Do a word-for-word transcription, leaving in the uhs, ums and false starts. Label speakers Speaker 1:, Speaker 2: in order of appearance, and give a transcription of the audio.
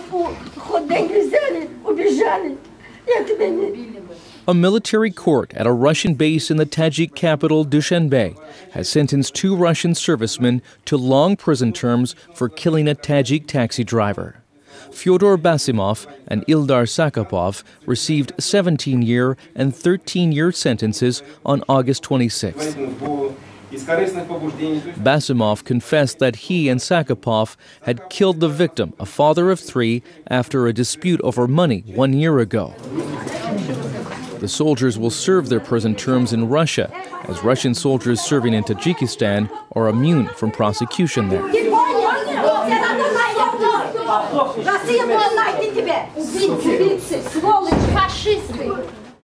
Speaker 1: A military court at a Russian base in the Tajik capital Dushanbe has sentenced two Russian servicemen to long prison terms for killing a Tajik taxi driver. Fyodor Basimov and Ildar Sakopov received seventeen-year and thirteen-year sentences on August twenty-sixth. Basimov confessed that he and Sakopov had killed the victim, a father of three, after a dispute over money one year ago. The soldiers will serve their prison terms in Russia, as Russian soldiers serving in Tajikistan are immune from prosecution there.
Speaker 2: Россия была найти тебя, убийцы, убийцы, сволочь, фашисты.